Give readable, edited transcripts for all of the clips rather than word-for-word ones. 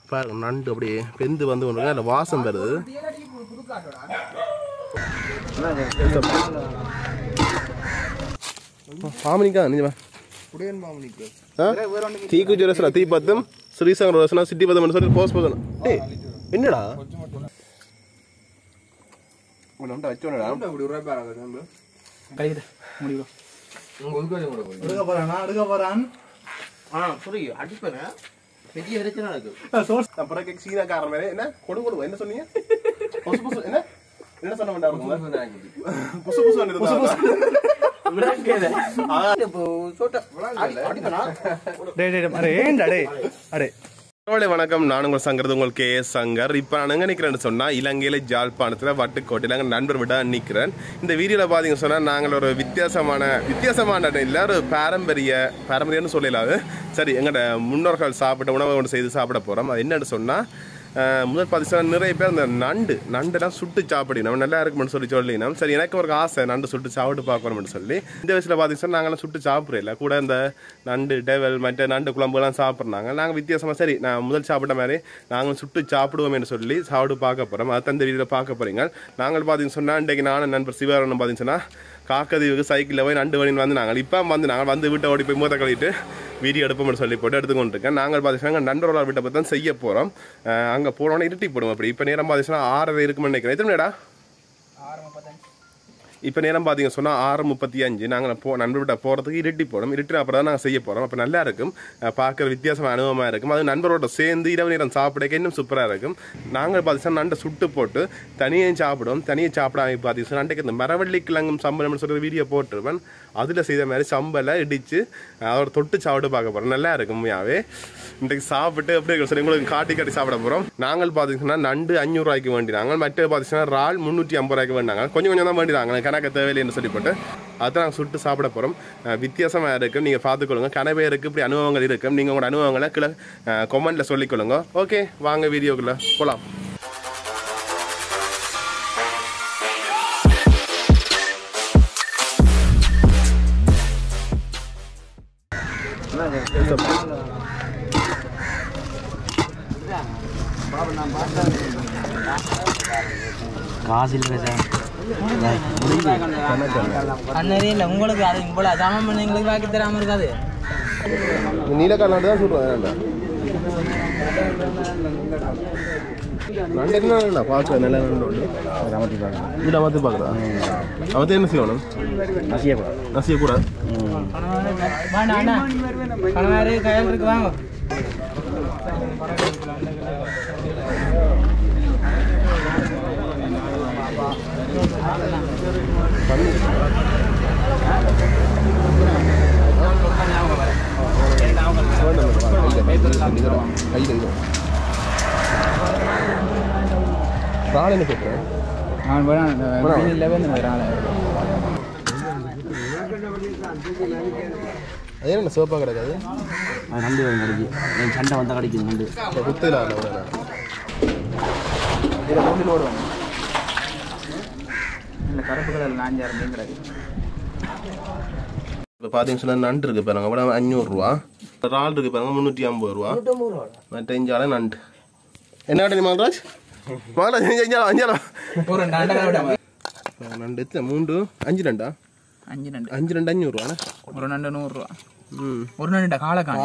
பாருங்க நண்டு அப்படியே பெந்து வந்து கொண்டு இல்லை வாசம் வருது. பாமனிக்கா நீங்க தீக்குச்சி ரசனா தீ பத்தும் ஸ்ரீசங்கர் ரசனா சிட்டி பத்தம் சொல்லி போஸ்ட் பண்ணணும். டேய் என்னடா என்ன சொன்னீங்க? என்ன சொன்ன வணக்கம். நான் உங்கள் சங்கர், உங்கள் கே சங்கர். இப்போ நான் எங்கே நிற்கிறேன்னு சொன்னால் இலங்கையில் ஜாழ்ப்பாணத்தில் வட்டுக்கோட்டையில் எங்கள் நண்பர் விட நிற்கிறேன். இந்த வீடியோவில் பார்த்தீங்கன்னு சொன்னால் நாங்கள் ஒரு வித்தியாசமான இல்லை, ஒரு பாரம்பரியம்னு சொல்லலாது. சரி, எங்களோட முன்னோர்கள் சாப்பிட்ட உணவை கொண்டு செய்து சாப்பிட போகிறோம். அது என்னன்னு சொன்னால் முதல் பார்த்தீங்கன்னா நிறைய பேர் அந்த நண்டுலாம் சுட்டு சாப்பிடணும் நல்லா இருக்குமென்னு சொல்லினோம். சரி, எனக்கு ஒரு ஆசை நண்டு சுட்டு சாப்பிட்டு பார்க்கணும்னு சொல்லி இந்த வயசில் பார்த்தீங்கன்னா நாங்களாம் சுட்டு சாப்பிட்றதில்ல. கூட இந்த நண்டு டேவல் மற்ற நண்டு குழம்புலாம் சாப்பிட்றாங்க. நாங்கள் வித்தியாசமாக சரி நான் முதல் சாப்பிட்ட மாதிரி நாங்கள் சுட்டு சாப்பிடுவோம்னு சொல்லி சாப்பிட்டு பார்க்க போகிறோம். அதை அந்த வீடியோவில் பார்க்க போகிறீங்க. நாங்கள் பார்த்தீங்கன்னு சொன்னால் இன்றைக்கு நானும் நண்பர் சிவரன் பார்த்தீங்கன்னா காக்கதீவுக்கு சைக்கிளில் போய் நண்டு வணின்னு வந்து நாங்கள் வந்து வீட்டை ஓடி போய் மூத்த கழிட்டு வீடியோ எடுப்போம்னு சொல்லி போட்டு எடுத்துக்கொண்டிருக்கேன். நாங்கள் பார்த்தீங்கன்னா நண்பரோட வீட்டை பற்றி தான் செய்ய போகிறோம். அங்கே போனோன்னே இருட்டி போடுவோம். அப்படி இப்போ நேரம் பார்த்தீங்கன்னா 6:30 இருக்குமென்னு நினைக்கிறேன். எத்தனைடா இப்போ நேரம் பார்த்தீங்க சொன்னால் 6:35. நாங்கள் நண்பர் வீட்டை போகிறதுக்கு இருட்டி போடும். இருட்டின அப்புறம் தான் நாங்கள் செய்ய போகிறோம். அப்போ நல்லா இருக்கும், பார்க்குற வித்தியாசமான அனுபவமாக இருக்கும். அது நண்பரோட சேர்ந்து இரவு நேரம் சாப்பிடக்க இன்னும் சூப்பராக இருக்கும். நாங்கள் பார்த்தீங்கன்னா நண்டை சுட்டு போட்டு தனியாக சாப்பிடுவோம். தனியாக சாப்பிடாம பார்த்தீங்கன்னா நண்டைக்கு இந்த மரவள்ளி கிழங்கும் சம்பளம்னு சொல்கிற வீடியோ போட்டிருப்பேன். அதில் செய்த மாதிரி சம்பலை இடித்து அதோட தொட்டு சாப்பிட்டு பார்க்க போகிறோம். நல்லா இருக்கும் உண்மையாகவே. இன்றைக்கு சாப்பிட்டு எப்படி இருக்கும் சொல்லி உங்களுக்கு காட்டி சாப்பிட போகிறோம். நாங்கள் பார்த்தீங்கன்னா நண்டு 500 ரூபாய்க்கு வேண்டினாங்க. மற்ற பார்த்தீங்கன்னா இறால் 350 ரூபாய்க்கு வேண்டாங்க. கொஞ்சம் தான் வேண்டினாங்க, கணக்கு தேவையில்லைன்னு சொல்லி போட்டு அதை நாங்கள் சுட்டு சாப்பிட போகிறோம். வித்தியாசமாக இருக்கும், நீங்கள் பார்த்துக்கொள்ளுங்க. கனவேருக்கு இப்படி அனுபவங்கள் இருக்கும். நீங்கள் உங்களோட அனுபவங்களை கீழே கமெண்ட்டில் சொல்லிக்கொள்ளுங்க. ஓகே, வாங்க வீடியோக்குள்ளே போகலாம். உங்களுக்கு அது இவ்வளோ அசாமம் பண்ணி எங்களுக்கு வாக்கி தராமல் இருக்காது. நீலக்காரன் தான் சொல்லுவேன். நண்டு என்ன பார்க்க நல்ல நண்டு அமர்த்தி பார்க்குறா. அவன் என்ன செய்யணும்? நசியக்கூடாது. கையில் இருக்கு வாங்க. ராணி கேட்குறேன். அது என்ன சோப்பாக கிடக்காது? நண்டு கிடைக்கும், என் சண்டை வந்தால் கிடைக்குது நண்டு. குத்தையில் ஓடுவாங்க. இல்லை கருப்பு கலர் 4,000 மீன் கிடைக்கும். இப்போ பார்த்தீங்கன்னு சொன்னால் நண்டு இருக்குது பாருங்க, அவ்வளோ 500 ரூபா. இறால் இருக்குது பாருங்க 350 ரூபா. மற்ற இஞ்சால நண்டு என்ன நீ மகராஜ் நண்டு எத்தனை 5 நண்டா? 5 நண்டு 500 ரூபா. ஒரு நண்டு 100 ரூபா. ஒரு நண்டு காலக்கான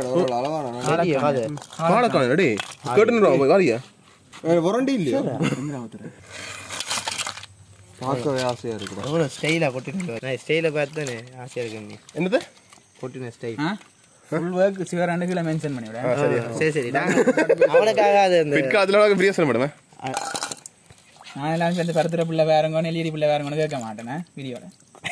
டே கேட்டு வாரியா வரண்டி இல்லையா? பார்க்கவே ஆசையாக இருக்குது. அவ்வளோ ஸ்டைலாக கொட்டினு ஸ்டைலை பார்த்து தானே ஆசையாக இருக்கு. நீ என்னது கொட்டின ஸ்டைல் ஃபுல் ஒர்க் சிவராண்டுகளை மென்ஷன் பண்ணி விட. சரி அவனுக்காக அது அதில் பிரியாசனம் மேடம். நான் எல்லாம் சேர்ந்து பருத்துற பிள்ளை வேறங்கன்னு எல்இடி பிள்ளை வேறங்கன்னு கேட்க மாட்டேனே வீடியோட.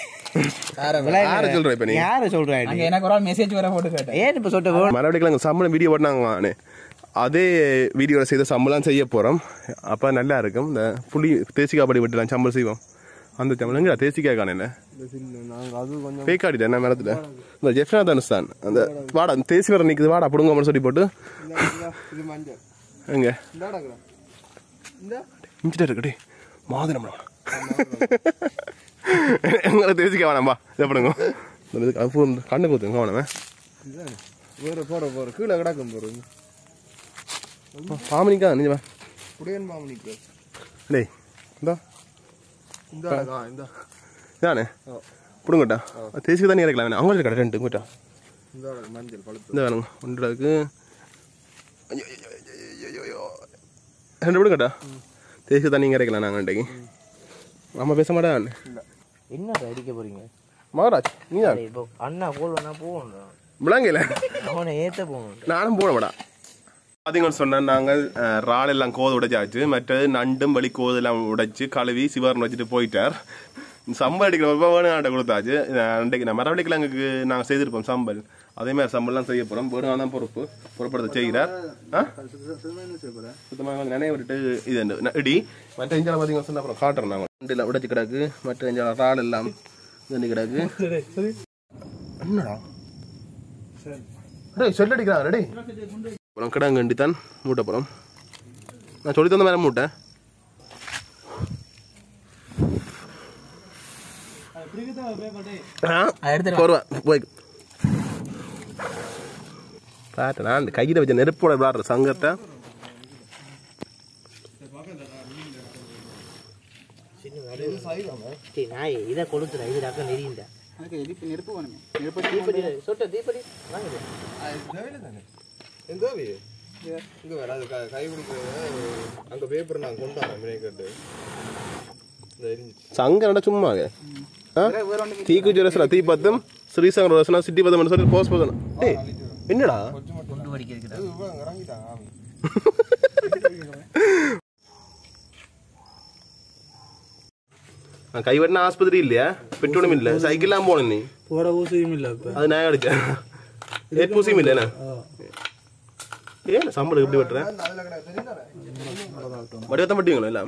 எனக்கு ஒரு மெசேஜ் வர போட்டு கேட்டேன். ஏன் இப்போ சொல்லிட்டு மறுபடியும் சம்பளம் வீடியோ போட்டாங்க. அதே வீடியோவில் செய்த சம்பளம் செய்ய போகிறோம். அப்போ நல்லா இருக்கும். இந்த புளி தேசிக்காய் படி விட்டுலாம் சம்பளம் செய்வோம். அந்த சம்பளம் தேசிக்காய் காணல பேக்காடிட்டேன் என்ன மரத்தில் இந்த ஜெஃப்னா தனுஸ்தான் அந்த வாடா தேசி வர நிற்குது வாடா பிடுங்கன்னு சொல்லி போட்டு எங்க இஞ்சிட்டு இருக்கட்டே மாதுளம் எங்களை தேசிக்காய் வேணாம்பா இதை பிடுங்க கண்ணு கொடுத்துங்க வேணாமே வேற போற கீழே கிடக்கும் போறோம். பாமணிக்கா நீ வா புடியன் பாமணிக்கு டேய் இந்தா இந்த இதானே பிடுங்கட்டா தேசிக்கு தண்ணி இறக்கலாம் வேணா அவங்களுக்கு கடை ரெண்டு கூட்டா இந்த மஞ்சள் பழுத்து இந்த வேணுங்க ஒன்றாக்கு ஐயோ ரெண்டு பிடுங்கட்டா தேசிக்கு தண்ணி இறக்கலாம் நாங்கள் இன்றைக்கு நம்ம பேச மாட்டேன் என்ன அடிக்க போறீங்க மகாராஜ் நீ தான் இப்போ அண்ணா போல் வேணா போகணும் விளங்கல அவனை ஏற்ற போகணும் நானும் போனவடா பார்த்தீங்கன்னு சொன்னால் நாங்கள் இறால் எல்லாம் கோது உடைச்சாச்சு மற்றது நண்டும் வலி கோது எல்லாம் உடைச்சு கழுவி சிவர்னு வச்சுட்டு போயிட்டார் சம்பல் அடிக்கிற வேணும்ட்ட கொடுத்தாச்சு அன்றைக்கு நான் மரவள்ளிக்கிழங்குக்கு நாங்கள் செய்திருப்போம் சம்பல் அதேமாதிரி சம்பல்லாம் செய்ய போகிறோம் வேணுமா தான் பொறுப்படுத்த செய்கிறார் சுத்தமாக நினைவு விட்டு இது இடி மற்ற இஞ்சால பார்த்தீங்கன்னு சொன்னால் அப்புறம் காட்டுறோம் நாங்கள் நண்டில் உடைச்சி கிடக்கு மற்ற இஞ்சால இறால் எல்லாம் இது கிடக்கு என்னடா டேய் செல் அடிக்கிறாங்க ரெடி அப்புறம் கிடங்கண்டி தான் மூட்டை அப்புறம் நான் சொல்லி தந்த மாதிரி மூட்டை போய் பார்த்தேன் அந்த கையில் வச்ச நெருப்போட விளாடுற சங்கத்தை இதை கொடுத்துறேன் இது ரக்கம் நெறியுண்டா நெருப்பு வேணுமே சொட்ட தீப்படி எந்த இங்க வேற அது கை பிடிக்க அங்க பேப்பர் நான் கொண்டு வரேன் மினேக்கட்டு சங்கரட சும்மாங்க தீக்குச்சி ரசனா தீ பத்தும் ஸ்ரீசங்கர் ரசனா சிட்டி பத்தம் சொல்லி போஸ்ட் பண்ணணும் டேய் என்னடா கொண்டு வடிக்கிறது இறங்கிட்டாங்க கைவட்டின ஆஸ்பத்திரி இல்லையா பெட்ரோலும் இல்லை சைக்கிள்லாம் போன நீ போற ஊசியும் இல்லை அது நான் அடிச்சேன் ஊசியும் இல்லைண்ணா ஏன் சம்பளம் எப்படி வெட்டுறேன் வடிவத்தான் பட்டுவீங்களா எல்லாம்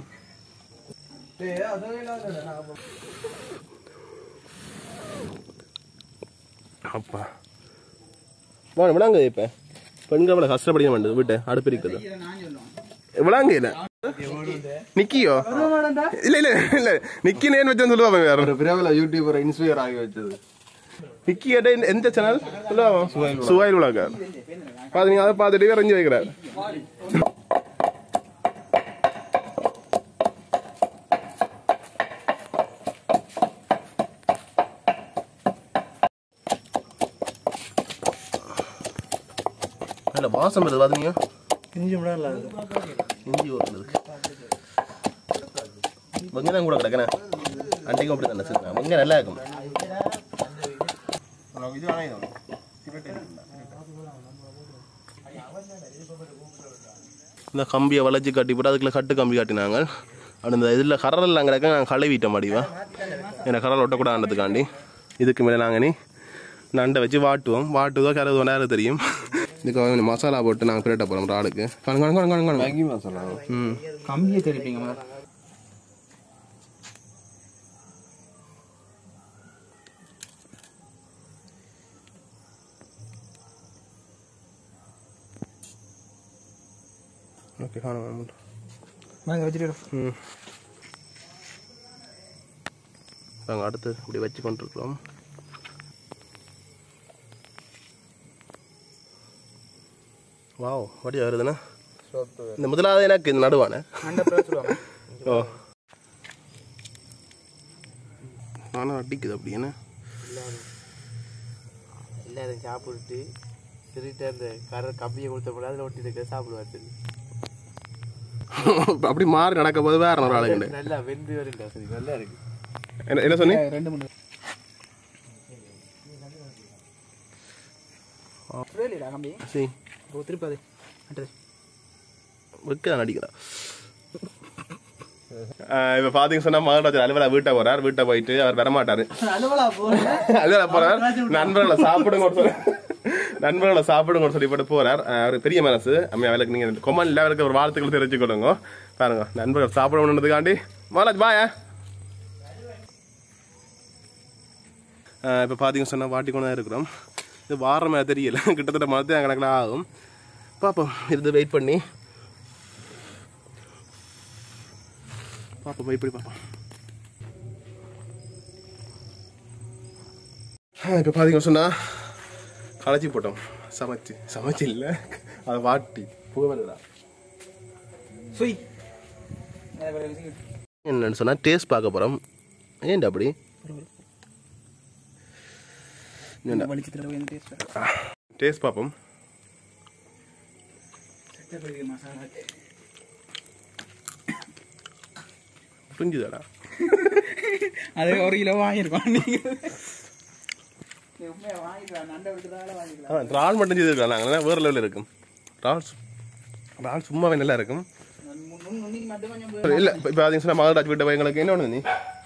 அப்பா விளாங்க இப்ப பெண்கள் கஷ்டப்படிக்க மாட்டேது வீட்டை அடுப்பு இருக்குது விளாங்க இல்ல நிக்கியோ இல்ல இல்ல இல்ல நிக்கி நேன் வச்சு சொல்லுவாங்க வேற பிரபல யூடியூபர் இன்ஸ்பயர் ஆகி வச்சது நிக்கி கேட்ட எந்த சேனல் சொல்லுவாங்க சுவாயில் விளாக நீங்க அதை பார்த்துட்டு வரைஞ்சி வைக்கிறார் வாசம் வருது பாத்தீங்க இஞ்சி விடல இஞ்சி ஓடுறது வெங்காயம் கூட கிடக்கண்ணே அன்றைக்கும் அப்படி தானே சார் வெங்காயம் நல்லா இருக்கும் இந்த கம்பியை வளைச்சி கட்டி போட்டு அதுக்குள்ள கட்டு கம்பி காட்டினாங்க அந்த இதில் கரலாம் கிடக்க நாங்கள் கழுவிட்டோம் அடிவா ஏன்னா கரல் ஒட்டக்கூடாதுக்காண்டி இதுக்கு மேலே நாங்கள் நீ நண்டை வச்சு வாட்டுவதோ கருது நேரம் தெரியும் இதுக்கு மசாலா போட்டு நாங்கள் பிரட்ட போகிறோம் ராடுக்கு மேகி மசாலா கம்பியை தெரிவிப்பீங்க ஓகே காணும் நாங்கள் வச்சுட்டு நாங்கள் அடுத்து இப்படி வச்சு கொண்டிருக்கிறோம் வாவ் வடியா வருதுண்ணா இந்த முதலாவது எனக்கு இந்த நடுவானே ஓ நானும் அடிக்குது அப்படி என்ன எல்லாரும் சாப்பிட்டு திருட்டு அந்த கம்பியை கொடுத்த போல அதில் ஒட்டி இருக்க சாப்பிடுவாரு அப்படி மாறி நடக்க போது வேற ஒரு ஆளுங்க நல்லா வெந்து வருங்க சரி நல்லா இருக்கு என்ன சொன்னீங்க 2 கம்பி சரி திருப்பாது வைக்க நடிக்கிறா இப்ப பாத்தீங்க சொன்னா மகராஜ் அலுவலா வீட்டை போறார் வீட்டை போயிட்டு அவர் வரமாட்டாரு அலுவலா போறார் நண்பர்களை சாப்பிடுங்க சொல்லி போட்டு போறார் அவர் பெரிய மனசு அம்மையா வேலைக்கு நீங்க கொமன்ல அவருக்கு ஒரு வாழ்த்துக்கள் தெரிவிச்சு கொடுங்க பாருங்க நண்பர்கள் சாப்பிடணுன்றதுக்காண்டி மகராஜ் பாயா இப்ப பாத்தீங்க சொன்னா வாட்டிக்கொண்டு தான் இருக்கிறோம் இது வார மாதிரி தெரியல கிட்டத்தட்ட மரத்தை கணக்கில் ஆகும் பாப்போம் இருந்து வெயிட் பண்ணி பாப்போம் இப்படி பாப்போம் இப்போ பார்த்தீங்கன்னு சொன்னால் களைச்சி போட்டோம் சமைச்சு இல்லை அதை வாட்டி புகை வருதா சுய் என்னன்னு சொன்னா டேஸ்ட் பார்க்க போறோம். ஏன்டா அப்படி டேஸ்ட் பார்ப்போம். புரிஞ்சுதாடா? அது 1 கிலோ வாங்கியிருக்கோம். இறால் மட்டும் செய்திருக்கலாம். நாங்கள் வேறு லெவலில் இருக்கும். இறால் சும்மாவே நல்லா இருக்கும். இல்லை இப்போ பார்த்தீங்கன்னா சொன்னால் மகராஜ் வீட்டை எங்களுக்கு என்ன ஒன்று நீ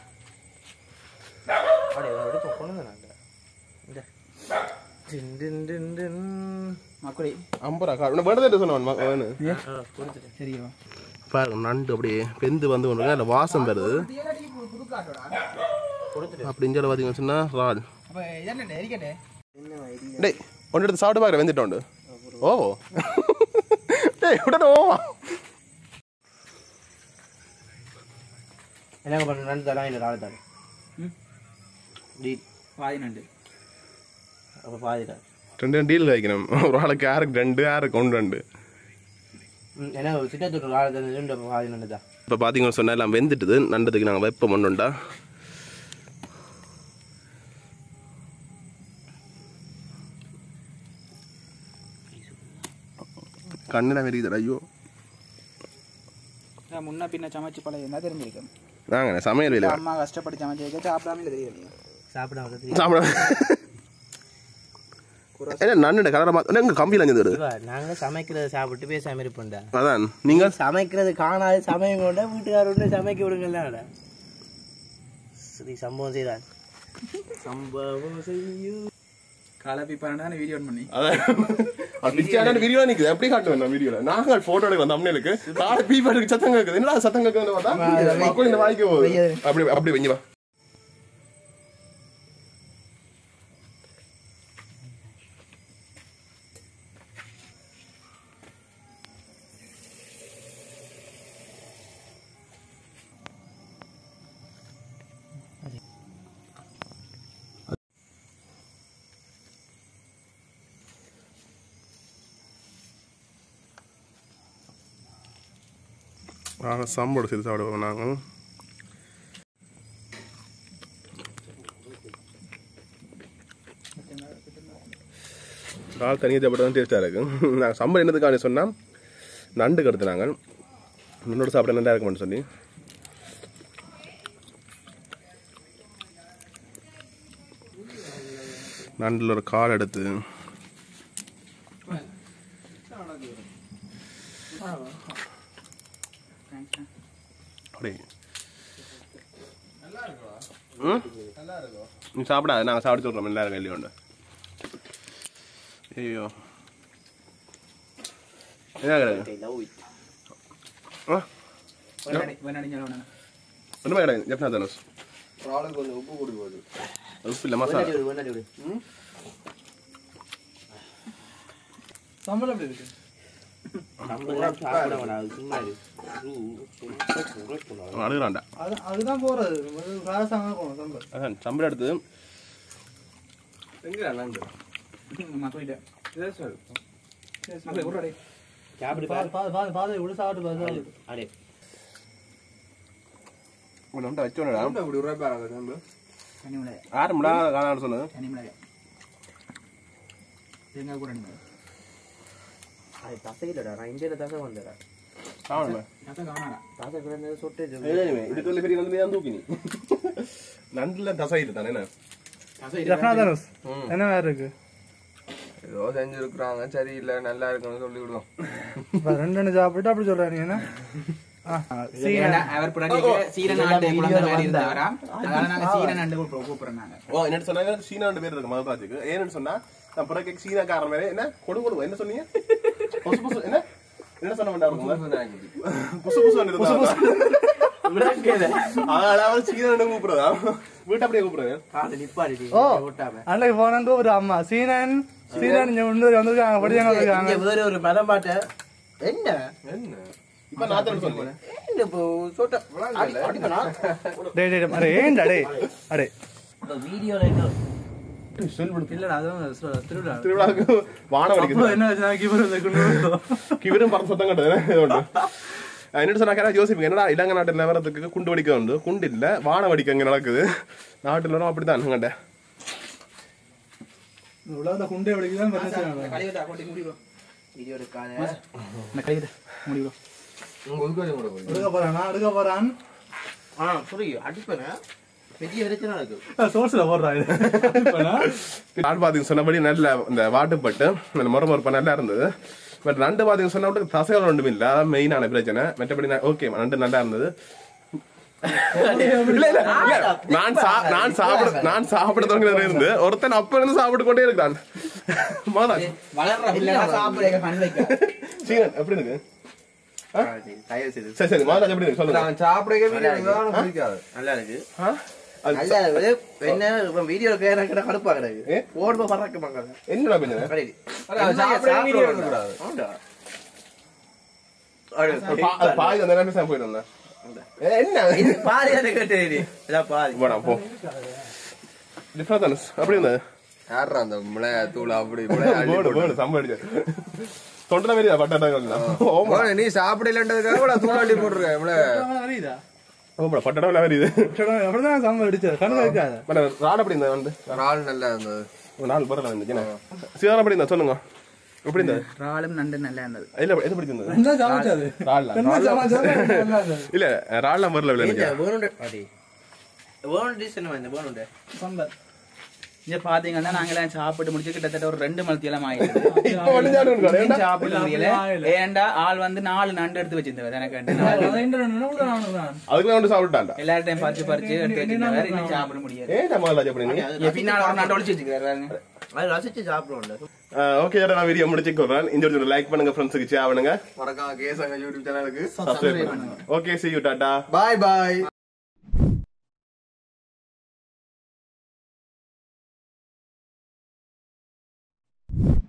50 ரூபா வேண்டதே சொன்னவன் பாருங்க. நண்டு அப்படியே பெந்து வந்து கொண்டு அதில் வாசம் வருது. அப்படின்னு சொல்லி பார்த்தீங்கன்னு சொன்னால் இறால் டேய் ஒன்று எடுத்து சாப்பிட்டு பார்க்குறேன் வெந்துட்டோண்டு. ஓ டேய் விடணும். என்ன பண்ண நண்டு தரலாம் இல்லை ராள் தரேன் பாதி நண்டு அப்போ பாதி தான் 2 டீல் வைக்கணும். ஒரு ஆளுக்கு யாருக்கு 2 யாருக்கு 1 ஏன்னா சிட்டத்தூர் ராள் தரேன் பாதி நண்டு தான். இப்போ பார்த்தீங்கன்னு சொன்னால் எல்லாம் வெந்துட்டுது. நண்டதுக்கு நாங்கள் வெப்பம் ஒன்றுண்டா கண்ணில் வெறிக்குது. ஐயோ முன்ன பின்ன சமைச்சு பழைய என்ன தெரிஞ்சிருக்கேன். நாங்கள் சமையல் இல்லை. அம்மா கஷ்டப்பட்டு சமைச்சு வைக்க சாப்பிடாம தெரியும். சாப்பிட என்ன நண்டு கலரை மாற்ற எங்கள் கம்பியில் அஞ்சது. நாங்கள் சமைக்கிறத சாப்பிட்டு பேசாம இருப்போம்டா. அதான் நீங்கள் சமைக்கிறது காணாது சமயம் கொண்ட வீட்டுக்காரர் சமைக்க விடுங்கல்ல. சரி சம்பவம் செய்தான் சம்பவம் செய்யும் கலப்பி பண்ணானே வீடியோ பண்ணி அதான் வீடியோ நிற்குது. எப்படி காட்டுவேன் நான் வீடியோவில்? நாங்கள் ஃபோட்டோ எடுக்க வந்த அம்மனுக்கு காலை பீப்பாட்டுக்கு சத்தம் கேட்குது. என்னடா சத்தம் கேட்குதுன்னு பார்த்தா மக்கள் இந்த வாய்க்கு போகுது. அப்படி அப்படி வெஞ்சி வா. சாம்போடு சேர்த்து சாப்பிடுவோம் நாங்கள். இறால் தனியாக சாப்பிட்டு தான் டேஸ்ட்டாக இருக்கும். நாங்கள் சம்பளம் என்னதுக்காக சொன்னால் நண்டு கடுத்து நாங்கள் நண்டோட சாப்பிட நல்லா இருக்கும்னு சொல்லி நண்டில் ஒரு கால் எடுத்து அப்படி நீ சாப்பிடாது. நாங்கள் சாப்பிட்டு சொல்கிறோம் எல்லாரும் கையிலையும் உண்டு. ஐயோ என்ன கிடையாது ஒன்றுமே கிடையாது. ஜப்னா தனுஷ் கொஞ்சம் உப்பு கூடி போகுது. உப்பு இல்லை மசாலா சம்பளம் எப்படி இருக்கு? அழுகிறான்டா. அதுதான் போறது அதான் சம்பளம் எடுத்து ஆரம்படா காணான்னு சொன்னது. தேங்காய் கூட அது தசையிலடா. நான் இந்தியில தசை வந்துடுறேன். தசை கிடந்தது சொட்டு இதுக்குள்ள பெரிய நந்து தான் தூக்கி நீ நண்டுல தசை இது தானே என்ன வேற இருக்கு? ஏதோ செஞ்சிருக்கிறாங்க சரியில்லை நல்லா இருக்குன்னு சொல்லி விடுவோம். 2 சாப்பிட்டு அப்படி சொல்றாங்க. என்ன அவர் சொன்னாங்க சீனா ரெண்டு பேர் இருக்கு மதுராஜுக்கு. ஏன்னு சொன்னா நான் பிறகு சீனாக்காரன் மேலே என்ன கொடுக்கணும் என்ன சொன்னீங்க? புசு புசு என்ன என்ன சொன்ன புசு புசு அதனால சீனா கூப்பிடுறதா வீட்டை அப்படியே கூப்பிடுறேன். அன்னைக்கு போன கூப்பிடுற அம்மா சீனன் சீனன் வந்திருக்காங்க படிச்சாங்க வேற ஒரு பதம் பாட்ட என்ன என்ன இப்ப நான் சொல்றேன் என்னட்டு சொன்னா யோசிப்பீங்க என்னடா இலங்கை நாட்டில் நிலவரத்துக்கு குண்டு வெடிக்க வந்து குண்டு இல்லை வான வெடிக்க இங்கே நடக்குது நாட்டில் வரும் அப்படித்தான் கண்ட குண்டே வெடிக்குதான் அடுக்க போறான் சொன்னபடி நல்ல இந்த வாட்டுப்பட்டு முறமுறப்ப நல்லா இருந்தது பட் நண்டு பாத்தீங்க சொன்னா தசைகள் ஒன்றும் இல்லை அதான் மெயினான பிரச்சனை மற்றபடி ஓகே நண்டு நல்லா இருந்தது நான் சாப்பிடுறவங்க இருந்து ஒருத்தன் அப்ப இருந்து சாப்பிட்டு கொண்டே இருக்கிறான் எப்படி இருக்கு சரி சரி மாதாஜ் எப்படி இருக்கு சொல்லுங்க நல்லா இருக்கு என்ன வீடியோ கடுப்பா கிடையாது ஓடுவ பறக்க என்னடா பாய் அந்த போயிட்டு வந்தேன் என்ன பாதி கேட்டு போ டிஃபரன்ஸ் அப்படி இருந்தது யாரா அந்த மிளகா தூள் அப்படி சம்படிச்சு தொண்டை வெளியா பட்டாட்டா நீ சாப்பிடலன்றதுக்காக தூள் அள்ளி போட்டுருக்க பட்டாட்டா வருது அப்படிதான் சம்பளம் அடிச்சது கண்ணு இருக்காது ராட் அப்படி இருந்தா வந்து ரால் நல்லா இருந்தது ஒரு நாள் பரவாயில்ல இருந்துச்சு சீதாரம் அப்படி இருந்தா சொல்லுங்க எப்படி இருந்தது ராலும் நண்டு நல்லா இருந்தது இல்ல எது பிடிச்சிருந்தது இல்ல ரால்லாம் வரல இங்க பாத்தீங்கன்னா நாங்க எல்லாம் சாப்பிட்டு முடிச்சு கிட்டத்தட்ட ஒரு 2 மணி எல்லாம் ஆயிடுச்சு சாப்பிட முடியல ஏண்டா ஆள் வந்து 4 நண்டு எடுத்து வச்சிருந்தவர் எனக்கு அதுக்கு சாப்பிட்டாண்டா எல்லார்டையும் பறிச்சு எடுத்து வச்சிருந்தவர் இன்னும் சாப்பிட முடியாது பின்னால ஒரு நண்டு ஒளிச்சு வச்சுக்கிறாரு அது ரசிச்சு சாப்பிடுவோம் ஓகே நான் வீடியோ முடிச்சுக்கிறேன் இந்த வீடியோ லைக் பண்ணுங்க ஃப்ரெண்ட்ஸுக்கு ஷேர் பண்ணுங்க மறக்காம கேசங்க யூடியூப் சேனலுக்கு சப்ஸ்கிரைப் பண்ணுங்க ஓகே see you டாடா பாய் பாய் you